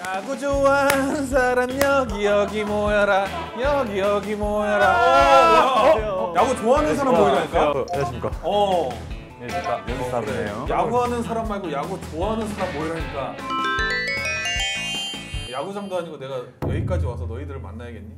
야구 좋아하는 사람 여기 모여라. 여기 모여라. 야구 좋아하는 사람 모이라니까? 안녕하십니까. 네, 진짜 연습 사람이네요. 야구하는 사람 말고 야구 좋아하는 사람 모이라니까. 야구장도 아니고 내가 여기까지 와서 너희들을 만나야겠니?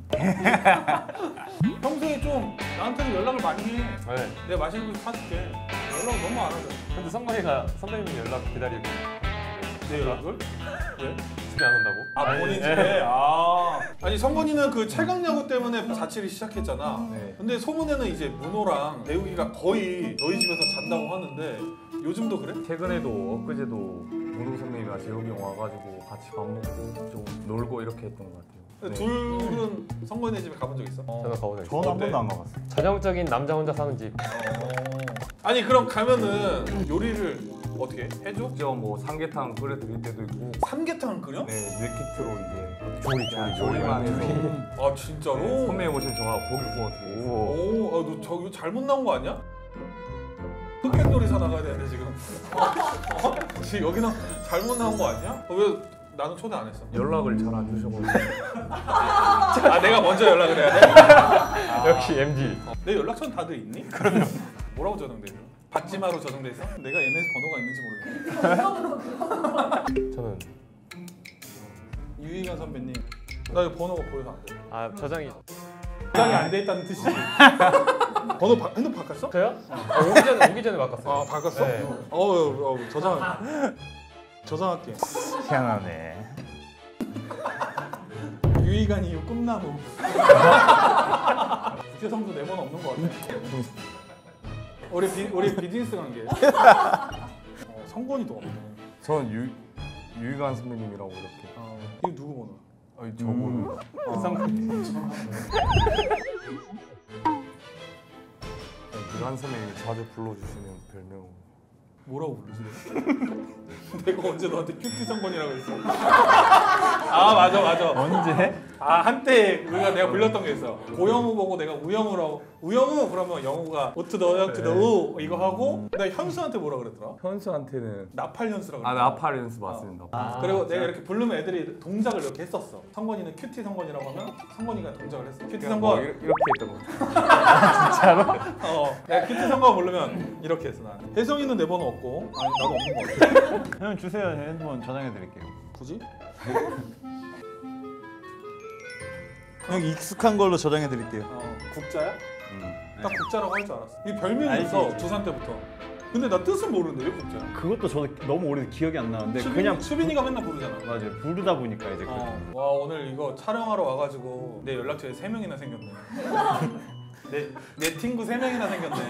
평소에 좀 나한테도 연락을 많이 해. 네. 내가 맛있는 거 사줄게. 연락 너무 안 하잖아. 근데 성건이가 선배님 연락 기다리고. 내 연락을? 왜? 집에 안 온다고? 아 본인 집에? 네. 아니 성건이는 그 최강야구 때문에 자취를 시작했잖아. 네. 근데 소문에는 이제 문호랑 대욱이가 거의 너희 집에서 잔다고 하는데 요즘도 그래? 최근에도 엊그제도 문호 선배님이랑 재욱이 형 와가지고 같이 밥 먹고 좀 놀고 이렇게 했던 것 같아요. 네. 둘은 성건이 집에 가본 적 있어? 저는 가보자. 저는 한 번도 안 가봤어요. 전형적인 남자 혼자 사는 집. 아니 그럼 가면은 요리를 어떻게 해줘? 저 뭐 삼계탕 끓여 드릴 때도 있고. 삼계탕 끓여? 네, 밀키트로 이제 조리만 해서. 아 진짜로? 네, 선배님 오신 저가 고기 구워 드리고. 오, 너 저기 잘못 나온 거 아니야? 흑백요리사 나가야 되는데 지금. 지금 여기는 잘못 나온 거 아니야? 왜 나는 초대 안 했어? 연락을 잘 안 주셔가지고. 아 내가 먼저 연락을 해야 돼? 역시 MD. 내 연락처는 다들 있니? 그럼요. 뭐라고 저장돼 있어? 박지마로 저장돼 있어? 내가 얘네 번호가 있는지 모르겠네. 저는 유희관 선배님, 나 이거 번호가 보여서 안 돼. 저장이. 저장이 안 돼 있다는 뜻이? 번호 핸드폰 바꿨어? 저요? 오기 전에 바꿨어요. 아 바꿨어? 네. 저장할게. 희한하네. 유희관 이후 꿈나무. 국제성도 내 번호 없는 거 같아. 우리 비즈니스 관계. 성권이도 없네. 저는 유희관 선배님이라고 이렇게. 이거 누구 번호? 아니 저분은. 유희관 선배님이 자주 불러주시는 별명. 뭐라고 부르지? 내가 언제 너한테 큐티 성권이라고 했어? 아 맞아. 언제? 아 한때 내가 불렸던 게 있어. 고영우 보고 내가 우영우라고. 우영우 그러면 영우가 오투더 이거 하고 나 현수한테 뭐라 그랬더라? 현수한테는 나팔 현수라고. 나팔 연습 맞습니다. 그리고 내가 이렇게 부르면 애들이 동작을 이렇게 했었어. 성권이는 큐티 성권이라고 하면 성권이가 동작을 했어. 큐티 뭐 성권. 이렇게 했던 거 같아요. 내가 큐티 성권 부르면 이렇게 했어 난. 혜성이는 내 번호 없고 아니 나도 없는 거 같아. 형 주세요. 핸드폰 저장해 드릴게요. 굳이? 형 익숙한 걸로 저장해 드릴게요. 국자야? 나 국자라고 할 줄 알았어. 이 별명이 있어 두산 때부터. 근데 나 뜻은 모르는데 왜 국자야? 그것도 저도 너무 오래돼서 기억이 안 나는데 그냥 수빈이가 맨날 부르잖아. 맞아요. 부르다 보니까 이제 와 오늘 이거 촬영하러 와가지고 내 연락처에 3명이나 생겼네. 내 친구 3명이나 생겼네.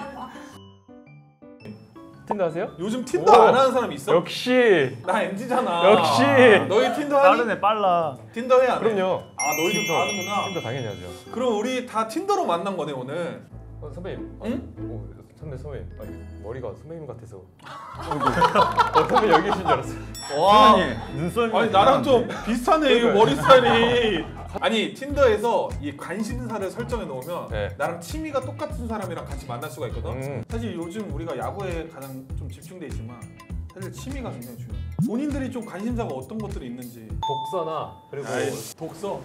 틴더 하세요? 요즘 틴더 안 하는 사람 있어? 역시. 나 MZ잖아. 역시. 너희 틴더 하니? 빠르네 빨라. 틴더 해 안 해? 그럼요. 아 너희도 다 하는구나. 틴더 당연히 하죠. 그럼 우리 다 틴더로 만난 거네 오늘. 선배님. 응? 선배님. 아니, 머리가 선배님 같아서. 선배님 여기 계신 줄 알았어요. 와. 눈썹이 아니 나랑 좀 비슷하네 이 머리 스타일이. 아니 틴더에서 이 관심사를 설정해 놓으면 네. 나랑 취미가 똑같은 사람이랑 같이 만날 수가 있거든. 사실 요즘 우리가 야구에 가장 좀 집중돼 있지만 사실 취미가 굉장히 중요해. 본인들이 좀 관심사가 어떤 것들이 있는지. 독서나 그리고 독서.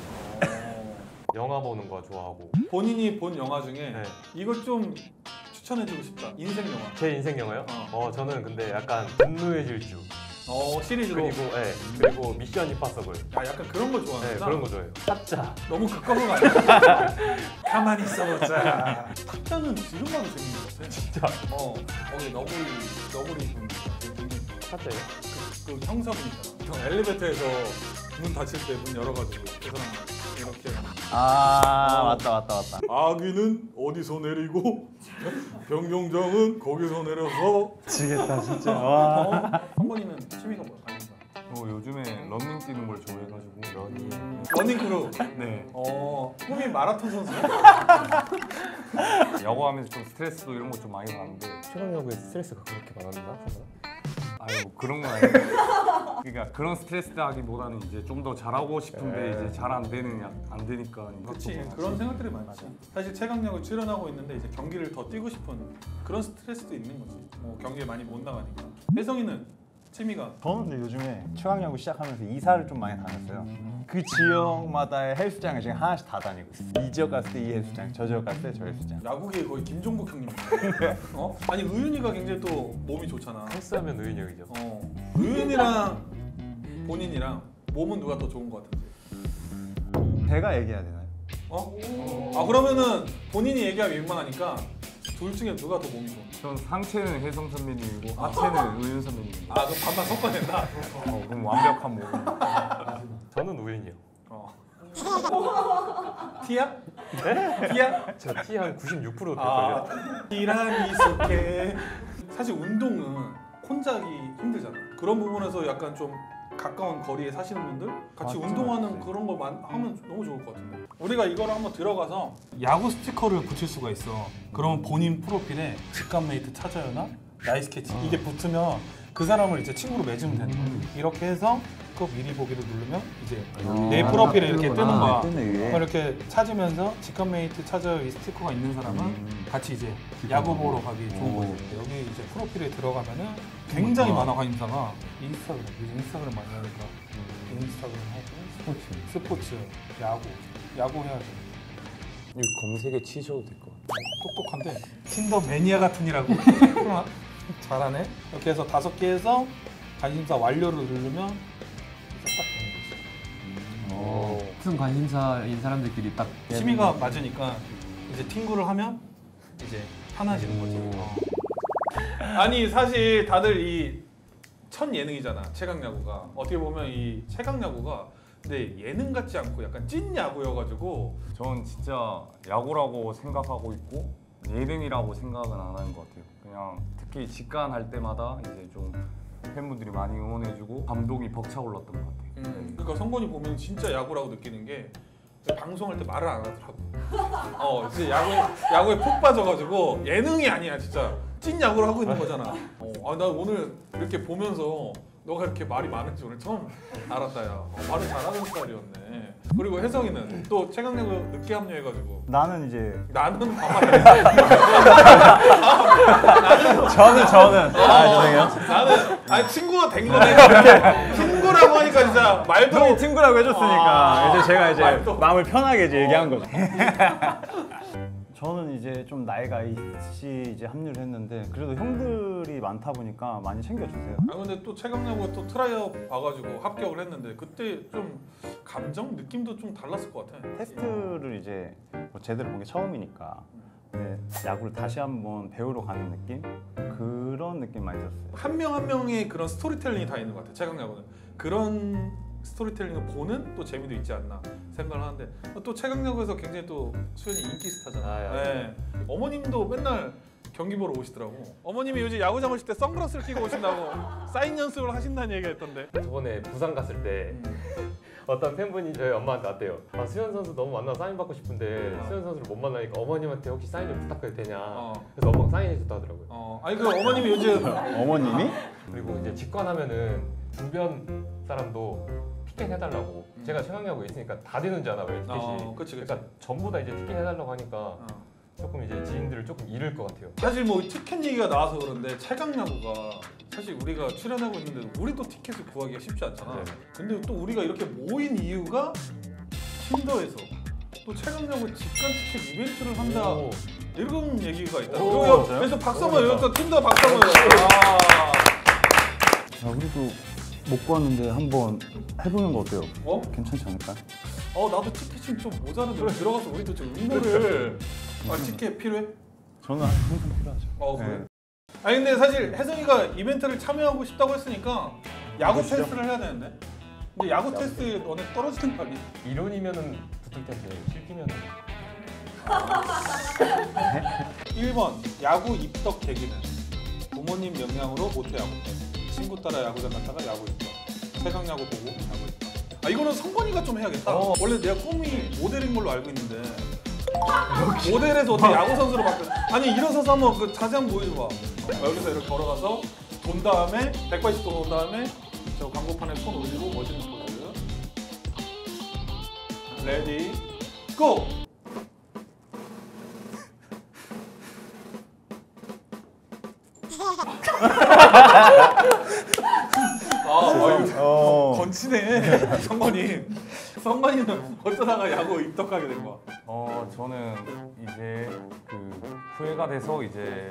영화 보는 거 좋아하고. 본인이 본 영화 중에 네. 이걸 좀 추천해주고 싶다. 인생 영화. 제 인생 영화요? 저는 근데 약간 분노의 질주. 시리즈로. 그리고 미션 임파서블. 야 약간 그런 거 네, 좋아하는구나. 그런 거 좋아해요. 타짜. 너무 극과극 아니야? 가만히 있어보자. 타짜는 지금 봐도 재밌는 것 같아. 진짜. 거기 너구리 분. 타짜예요? 그 형사분 있잖아. 형 엘리베이터에서 문 닫힐 때 문 열어가지고 그 사람 이렇게. 맞다. 아기는 어디서 내리고 병경장은 거기서 내려서. 지겠다 진짜. 와. 성건이는 취미가 뭐야? 관심사. 요즘에 러닝 뛰는 걸 좋아해가지고 러닝크루. 네. 꿈이 마라톤 선수야? 야구하면서 좀 스트레스도 이런 거 좀 많이 받는데. 최강야구에 스트레스가 그렇게 많았나? 아유 뭐 그런 건 아니에요. 그러니까 그런 스트레스하기보다는 이제 좀 더 잘하고 싶은데 이제 잘 안 되니까. 그렇지. 그런 생각들이 많지. 사실 최강야구 출연하고 있는데 이제 경기를 더 뛰고 싶은 그런 스트레스도 있는 거지. 경기에 많이 못 나가니까. 혜성이는 취미가. 저는 근데 요즘에 최강야구 시작하면서 이사를 좀 많이 다녔어요. 그 지역마다의 헬스장을 지금 하나씩 다 다니고 있어요. 이 지역 갔을 때 이 헬스장, 저 지역 갔을 때 저 헬스장. 야구계 거의 김종국 형님. 어? 아니 의윤이가 굉장히 또 몸이 좋잖아. 헬스하면 의인이 형이죠. 의윤이랑 본인이랑 몸은 누가 더 좋은 것 같은지. 제가 얘기해야 되나요? 아 그러면은 본인이 얘기하면 민망하니까 둘 중에 누가 더 몸이 좋아? 전 상체는 혜성 선배님이고 하체는 의윤 선배님입니다. 아 그럼 반반 섞어낸다. 그럼 완벽한 몸. 저는 우인이요. 티야? 네? 티야? 저 티 한 96% 될걸요. 아 티라미 속해. 사실 운동은 혼자 하기 힘들잖아. 그런 부분에서 약간 좀 가까운 거리에 사시는 분들 같이 맞지, 운동하는 맞지. 그런 거 하면 너무 좋을 것 같은데. 우리가 이거를 한번 들어가서 야구 스티커를 붙일 수가 있어. 그러면 본인 프로필에 직감메이트 찾아요나 나이스 캐치 이게 붙으면 그 사람을 이제 친구로 맺으면 되는 거야. 이렇게 해서 그 미리 보기를 누르면 이제 내 프로필에 이렇게 뜨는 거야. 이렇게 찾으면서 직감메이트 찾아요 이 스티커가 있는 사람은 같이 이제 야구 보러 가기 좋은 거지. 여기 이제 프로필에 들어가면은 굉장히 많아 관심사가 인스타그램, 요즘 인스타그램 많이 하니까 인스타그램 하고 스포츠, 야구 해야지. 이거 검색에 치셔도 될 것 같아요. 똑똑한데 틴더 매니아 같으니라고. 잘하네. 이렇게 해서 5개 해서 관심사 완료를 누르면 이제 딱 되는 거지. 무슨 관심사인 사람들끼리 딱 취미가 맞으니까 이제 팅구를 하면 이제 편해지는 거지. 아니 사실 다들 이 첫 예능이잖아 최강야구가. 어떻게 보면 이 최강야구가 근데 예능 같지 않고 약간 찐 야구여가지고 전 진짜 야구라고 생각하고 있고 예능이라고 생각은 안 하는 것 같아요. 그냥 특히 직관할 때마다 이제 좀 팬분들이 많이 응원해주고 감동이 벅차올랐던 것 같아요. 그러니까 성곤이 보면 진짜 야구라고 느끼는 게 방송할 때 말을 안 하더라고. 진짜 야구에 푹 빠져가지고 예능이 아니야 진짜 찐 야구를 하고 있는 거잖아. 나 오늘 이렇게 보면서 너가 이렇게 말이 많은지 오늘 처음 알았다 야. 말을 잘하는 스타일이었네. 그리고 혜성이는 또 최강야구 늦게 합류해가지고 나는 이제 나는 반말 저는 저는요? 나는 친구가 된 거네. 친구라고 하니까 진짜 말도 형이 친구라고 해줬으니까 이제 제가 이제 말도. 마음을 편하게 이제 얘기한 거죠. 저는 이제 좀 나이가 있이 이제 합류를 했는데 그래도 형들이 많다 보니까 많이 챙겨주세요. 근데 또 최강야구가 또 트라이아웃 봐가지고 합격을 했는데 그때 좀 감정 느낌도 좀 달랐을 것 같아. 테스트를 이제 뭐 제대로 본 게 처음이니까 네, 야구를 다시 한번 배우러 가는 느낌? 그런 느낌 많이 들었어요. 한 명 한 명의 그런 스토리텔링이 다 있는 것 같아. 최강야구는 그런 스토리텔링을 보는 또 재미도 있지 않나 생각을 하는데 또 최강야구에서 굉장히 또 수현이 인기 스타잖아. 네. 어머님도 맨날 경기 보러 오시더라고. 어머님이 요즘 야구장 오실 때 선글라스를 끼고 오신다고 사인 연습을 하신다는 얘기가 있던데. 저번에 부산 갔을 때 어떤 팬분이 저희 엄마한테 왔대요. 수현 선수 너무 만나서 사인 받고 싶은데 수현 선수를 못 만나니까 어머님한테 혹시 사인 좀 부탁해도 되냐. 그래서 엄마가 사인해줬다 하더라고요. 아니 그 어머님이 요즘 어머님이? 그리고 이제 직관하면은 주변 사람도 티켓 해달라고. 제가 최강야구에 있으니까 다 되는 줄 알아 왜 티켓이. 그치. 그러니까 전부 다 이제 티켓 해달라고 하니까 조금 이제 지인들을 조금 잃을 것 같아요. 사실 뭐 티켓 얘기가 나와서 그런데 최강야구가 사실 우리가 출연하고 있는데 우리도 티켓을 구하기가 쉽지 않잖아. 네. 근데 또 우리가 이렇게 모인 이유가 틴더에서 또 최강야구 직관 티켓 이벤트를 한다 오. 이런 얘기가 있다. 오, 그리고 진짜요? 그래서 박수 한번 여기서 틴더 박수 한번. 우리도 못 구웠는데 한번 해보는 거 어때요? 괜찮지 않을까요? 나도 티켓이 좀 모자른데 들어가서 우리도 좀 응모를. 티켓 필요해? 저는 항상 필요하죠. 그래? 네. 아니 근데 사실 혜성이가 이벤트를 참여하고 싶다고 했으니까 야구 테스트를 해야 되는데. 근데 야구 테스트 너네 떨어지는 거 아니야? 이론이면은 붙을 텐데 실기면은 1번 야구 입덕 계기는 부모님 영향으로 모태 야구 친구 따라 야구장 갔다가 야구 입덕 최강야구 보고 야구 입덕. 이거는 성건이가 좀 해야겠다. 원래 내가 꿈이 모델인 걸로 알고 있는데 모델에서 어떻게 야구 선수로 바뀌어? 아니 일어서서 한번 그 자세 한번 보여줘봐. 여기서 이렇게 걸어가서 돈 다음에 180도 돈 다음에 저 광고판에 손 올리고 멋있는 포즈. 레디 고! 맞네. 성건이는 어쩌다가 야구 입덕하게 된 거야? 저는 이제 그 후회가 돼서 이제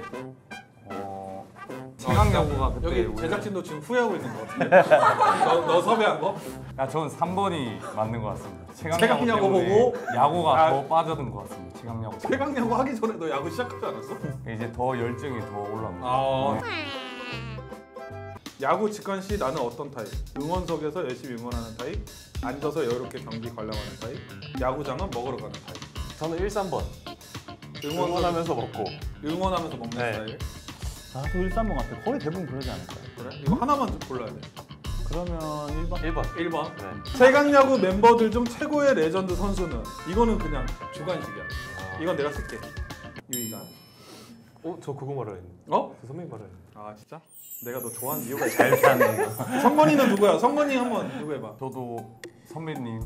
최강야구가 그때 여기 우리- 제작진도 지금 후회하고 있는 거 같은데? 너 섭외한 거? 저는 3번이 맞는 것 같습니다. 최강야구 때문에 보고? 야구가 아. 더 빠져든 것 같습니다. 최강야구. 최강야구 하기 전에 너 야구 시작하지 않았어? 이제 더 열정이 더 올라옵니다. 아. 야구 직관 시 나는 어떤 타입? 응원석에서 열심히 응원하는 타입? 앉아서 여유롭게 경기 관람하는 타입? 야구장은 먹으러 가는 타입? 저는 1, 3번. 응원하면서 먹고. 응원하면서 먹는 네. 스타일? 나도 1-3번 같아. 거의 대부분 그러지 않을까요? 그래? 이거 하나만 좀 골라야 돼. 그러면 1번? 1번. 1번. 네. 최강야구 멤버들 중 최고의 레전드 선수는? 이거는 그냥 주관식이야. 이건 내가 쓸게. 유이가. 저 그거 말하려 했는데. 어? 그 선배님 말하려 했는데. 아 진짜? 내가 너 좋아하는 이유가 있어. 잘 사는 거. 성건이는 누구야? 성건이 한번 누구 해봐. 저도 선배님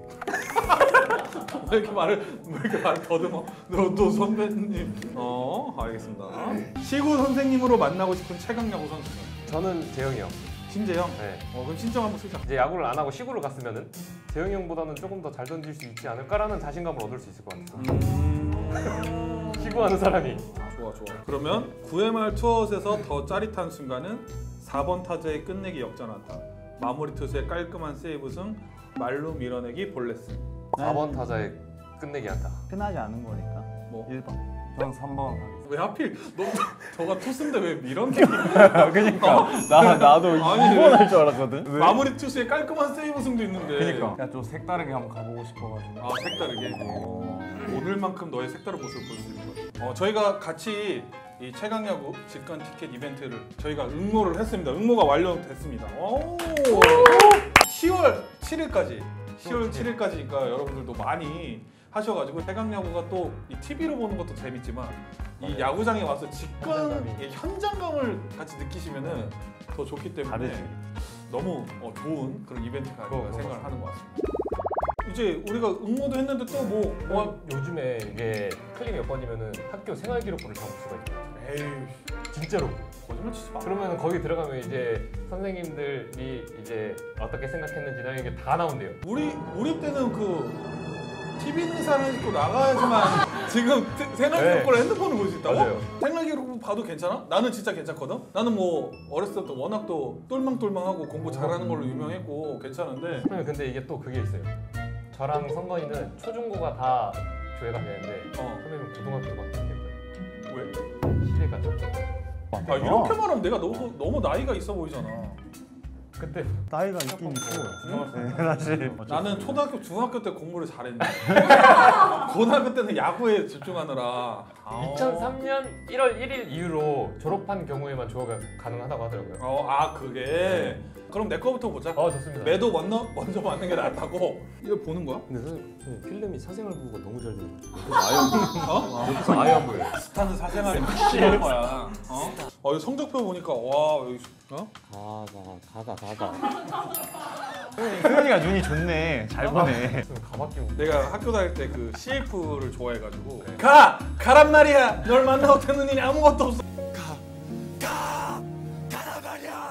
왜 이렇게 말을 더듬어? 너도 선배님. 알겠습니다. 시구 선생님으로 만나고 싶은 최강야구 선수는? 저는 재영이 형. 신재영. 네. 그럼 신정 한번 쓰자. 이제 야구를 안 하고 시구를 갔으면은 재영이 형보다는 조금 더 잘 던질 수 있지 않을까라는 자신감을 얻을 수 있을 것 같아요. 시구하는 사람이. 좋아. 그러면 9회 말 투아웃에서 더 짜릿한 순간은 4번 타자의 끝내기 역전한다. 마무리 투수의 깔끔한 세이브 승, 말로 밀어내기 볼레스. 4번 타자에 끝내기 한다. 흔하지 않은 거니까. 뭐? 1번. 저는 3번 하겠습니다. 왜 하필 저가 투수인데 왜 밀어내기? 그러니까 나도 아니, 2번 할 줄 알았거든. 마무리 투수의 깔끔한 세이브 승도 있는데. 그러니까. 그냥 좀 색다르게 한번 가보고 싶어가지고. 아 색다르게. 오늘만큼 너의 색다른 모습을 볼 수 있는 것 같아요. 저희가 같이 이 최강야구 직관 티켓 이벤트를 저희가 응모를 했습니다. 응모가 완료됐습니다. 10월 7일까지 10월 7일까지니까 여러분들도 많이 하셔가지고 최강야구가 또 이 TV로 보는 것도 재밌지만 이 야구장에 와서 직관 이 현장감을 같이 느끼시면은 더 좋기 때문에 다르지. 너무 좋은 그런 이벤트가 아닌가 그거 생각을 하는 것 같습니다. 이제 우리가 응모도 했는데 또 뭐 요즘에 이게 클릭 몇 번이면은 학교 생활 기록부를 잡을 수가 있어요. 에이 진짜로. 거짓말 치지 마. 그러면 거기 들어가면 이제 선생님들이 이제 어떻게 생각했는지나 이게 다 나온대요. 우리 때는 그 TV 능사를 입고 나가야지만 지금 생활 기록부를 핸드폰을 볼 수 있다고? 맞아요. 생활 기록부 봐도 괜찮아? 나는 진짜 괜찮거든? 나는 뭐 어렸을 때부터 워낙 또 똘망똘망하고 공부 잘하는 걸로 유명했고 괜찮은데 선생님 근데 이게 또 그게 있어요. 저랑 성건이는 초중고가 다 교회가 되는데 선생님은 고등학교가 되는 거예요. 왜? 시대가 좀. 아 이렇게 말하면 내가 너무 나이가 있어 보이잖아. 그때 나이가 있긴 있어요. 네, 사실. 나는 초등학교, 중학교 때 공부를 잘했는데 고등학교 때는 야구에 집중하느라 2003년 1월 1일 이후로 졸업한 경우에만 조회가 가능하다고 하더라고요. 그게 그럼 내 거부터 보자. 좋습니다. 매도 먼저 맞는 게 낫다고. 이거 보는 거야? 근데 선생님 필름이 사생활 보고가 너무 잘 되는 거예요. 옆에서 아예 안 보여요. 스타는 사생활이 확실한 거야. 이거 성적표 보니까 와 여기 가가. 승현이가 눈이 좋네. 잘 보네. 가밖에 내가 학교 다닐 때 그 CF를 좋아해가지고 가란 말이야. 널 만나고 되는 일이 아무것도 없어. 가란 말이야.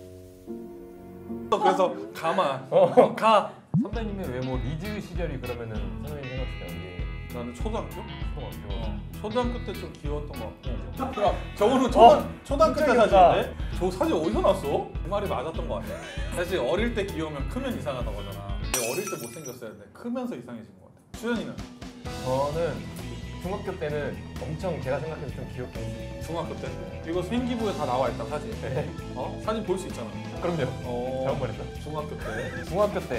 그래서 가. 선배님의 외모 리즈 시절이 그러면은 선생님 생각했을 때 언제? 나는 초등학교? 초등학교. 초등학교 때 좀 귀여웠던 것 같고. 야, 저거는 초등학교 때 사진인데? 저 사진 어디서 났어? 그 말이 맞았던 것 같아. 사실 어릴 때 귀여우면 크면 이상하다고 하잖아. 내가 어릴 때 못생겼어야 돼. 크면서 이상해진 것 같아. 수현이는? 저는 중학교 때는 엄청 제가 생각해도 좀 귀엽게 했어요. 중학교 때? 이거 생기부에 다 나와 있다 사진. 네. 사진 볼 수 있잖아. 그럼요. 잘못 말했다. 중학교 때. 중학교 때.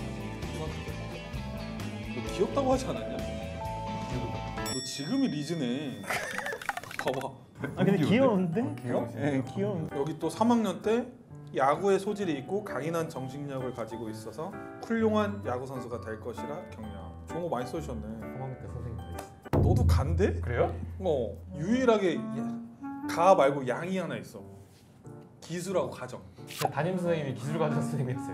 너 귀엽다고 하지 않았냐? 너 지금이 리즈네. 봐봐. 근데 귀여운데? 네, 귀여운데. 여기 또 3학년 때 야구에 소질이 있고 강인한 정신력을 가지고 있어서 훌륭한 야구 선수가 될 것이라 격려. 좋은 거 많이 써주셨네. 3학년 때 선생님 그랬어요. 너도 간대? 그래요? 유일하게 가 말고 양이 하나 있어. 기술하고 가정. 제 담임 선생님이 기술과정 선생님이었어요.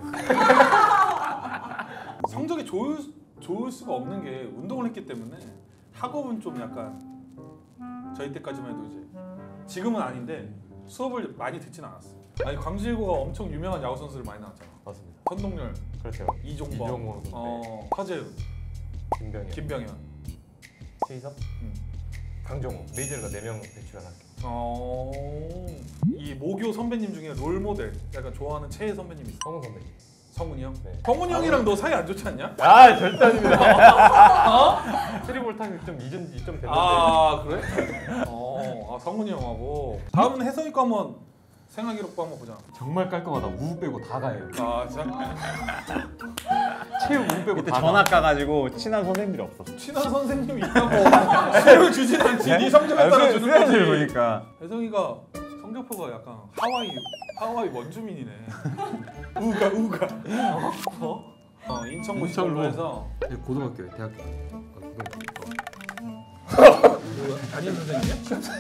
성적이 좋을 수가 없는 게 운동을 했기 때문에 학업은 좀 약간 저희 때까지만 해도 이제 지금은 아닌데 수업을 많이 듣진 않았어요. 아니 광주일고가 엄청 유명한 야구 선수를 많이 나왔잖아. 맞습니다. 선동열, 그렇죠. 이종범, 이종범 선배, 화재훈, 김병현, 김병현. 최희석, 강정호. 메이저리가 4명 배출한 학교. 이 모교 선배님 중에 롤 모델 약간 좋아하는 최애 선배님 있어? 성훈 선배님. 성훈이 형? 네. 성훈이 형이랑 너 사이 안 좋지 않냐? 아 절대 아닙니다. 트리볼 타격 좀 이점 됐는데. 아 그래? 성훈이 형하고 다음은 혜성이 거 한번 생활 기록부 한번 보자. 정말 깔끔하다. 우 빼고 다 가요. 아 진짜? 체육 우 빼고 그때 다 전학 가가지고 친한 선생님들이 없었어. 친한 선생님이 있다고 수를 주진 않지. 네 성적에 따라 주는 거지. 수련을 보니까 혜성이가 성적표가 약간 하와이 원주민이네. 우가 인천고 시절로 해서 고등학교에 대학교. 담임 선생님이야?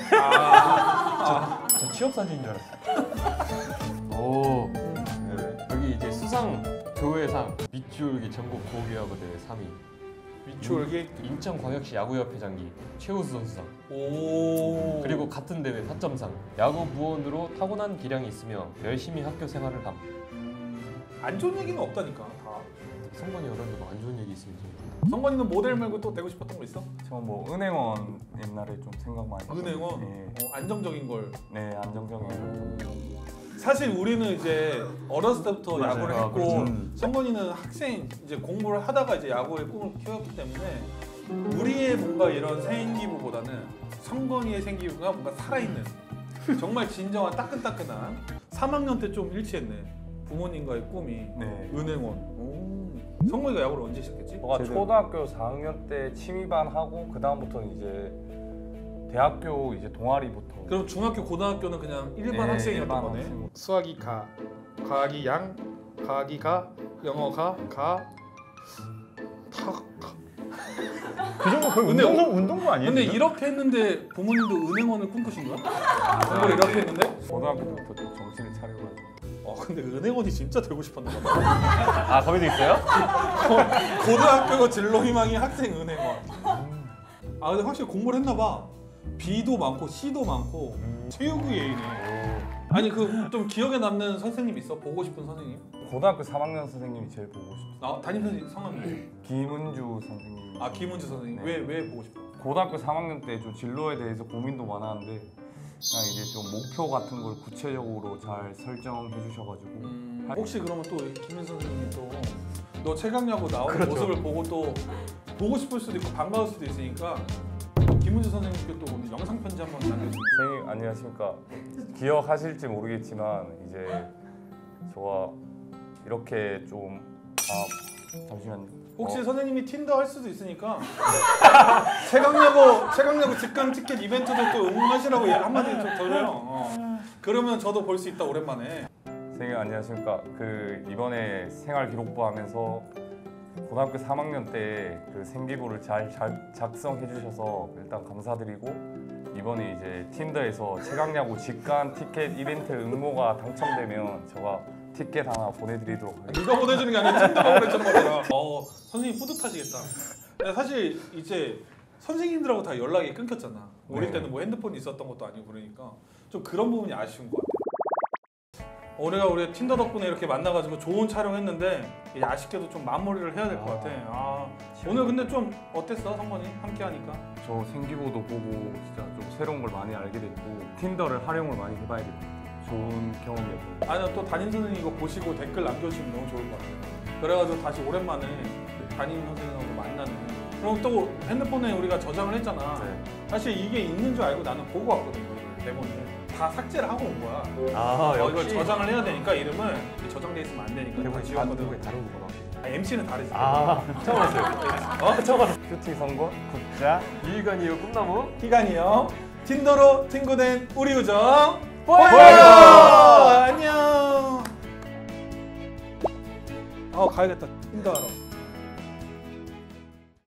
저 취업 사진인 줄 알았어요. 오. 여기 이제 수상 교회상 밑줄기 전국 고교야구대 3위. 밑줄기? 인천광역시 야구협회장기 최우수 선수상. 오. 그리고 같은 대회 4점상. 야구 부원으로 타고난 기량이 있으며 열심히 학교 생활을 함. 안 좋은 얘기는 없다니까 다. 성건이 어른도 안 좋은 얘기 있으면 좀. 성건이는 모델 말고 또 되고 싶었던 거 있어? 저 뭐 은행원 옛날에 좀 생각 많이 했거든요. 은행원? 예. 안정적인 걸. 네, 안정적인 사실 우리는 이제 어렸을 때부터 맞아요. 야구를 아, 했고 그렇죠. 성건이는 학생 이제 공부를 하다가 이제 야구의 꿈을 키웠기 때문에 우리의 뭔가 이런 생기부보다는 성건이의 생기부가 뭔가 살아있는 정말 진정한 따끈따끈한 3학년 때 좀 일치했네. 부모님과의 꿈이 네. 은행원. 성건이가 야구를 언제 시작했지? 제가 초등학교 4학년 때 취미반 하고 그 다음부터는 이제 대학교 이제 동아리부터. 그럼 중학교 고등학교는 그냥 일반 네, 학생이었던 일반 거네. 학생. 수학이 가, 과학이 양, 과학이 가, 영어가 가, 그 정도 거의 근데 운동부 아니에요? 근데 지금? 이렇게 했는데 부모님도 은행원을 꿈꾸신 거야? 공부를 이렇게 했는데? 고등학교 때부터 좀 정신을 차려가지고. 근데 은행원이 진짜 되고 싶었나 봐. 아 거기도 있어요? 고등학교 진로 희망이 학생 은행원. 근데 확실히 공부를 했나 봐. B도 많고 C도 많고 체육이 A네. 아니 그 좀 기억에 남는 선생님 있어? 보고 싶은 선생님? 고등학교 3학년 선생님이 제일 보고 싶어요. 담임 선생님 성함이? 김은주 선생님. 김은주 선생님. 네. 왜 보고 싶어? 고등학교 3학년 때 좀 진로에 대해서 고민도 많았는데 그냥 이제 좀 목표 같은 걸 구체적으로 잘 설정해 주셔가지고 혹시 그러면 또 김은주 선생님이 또 너 최강야구 나오는 그렇죠. 모습을 보고 또 보고 싶을 수도 있고 반가울 수도 있으니까 김은주 선생님께 또 오늘 영상 편지 한번 남겨주세요. 선생님 안녕하십니까. 기억하실지 모르겠지만 이제 저가 이렇게 좀 잠시만요. 혹시 선생님이 틴더 할 수도 있으니까 최강야구 직관 티켓 이벤트도 또 응원하시라고 한마디 좀 드려요. 그러면 저도 볼 수 있다 오랜만에. 선생님 안녕하십니까. 그 이번에 생활 기록부 하면서 고등학교 3학년 때 그 생기부를 잘 작성해 주셔서 일단 감사드리고 이번에 이제 틴더에서 최강야구 직관 티켓 이벤트 응모가 당첨되면 제가 티켓 하나 보내드리도록 하겠습니다. 네가 보내주는 게 아니라 틴더가 보내주는 거잖아. 선생님 뿌듯하시겠다. 근데 사실 이제 선생님들하고 다 연락이 끊겼잖아. 우리 네. 때는 뭐 핸드폰이 있었던 것도 아니고 그러니까 좀 그런 부분이 아쉬운 것 같아. 우리 틴더 덕분에 이렇게 만나가지고 좋은 촬영했는데 아쉽게도 좀 마무리를 해야 될 것 같아. 오늘 근데 좀 어땠어 성건이 함께 하니까? 저 생기부도 보고 진짜 좀 새로운 걸 많이 알게 됐고 틴더를 활용을 많이 해봐야 될 것 같아요. 좋은 경험이었던 것 같아요. 아니 또 담임 선생님 이거 보시고 댓글 남겨주시면 너무 좋을 것 같아요. 그래가지고 다시 오랜만에 담임 선생님하고 만나는. 그럼 또 핸드폰에 우리가 저장을 했잖아. 네. 사실 이게 있는 줄 알고 나는 보고 왔거든 이거를 대본을. 다 삭제를 하고 온 거야. 이걸 저장을 해야 되니까 이름을 저장돼 있으면 안 되니까 다 지웠거든. 다른 거구나. MC는 다르지. 처음 봤어요. 처음 봤어요. 큐티 선거? 자, 이일간이요 꿈나무. 희간이요. 틴더로 친구된 우리 우정 보여! 안녕. 가야겠다. 틴더 하러.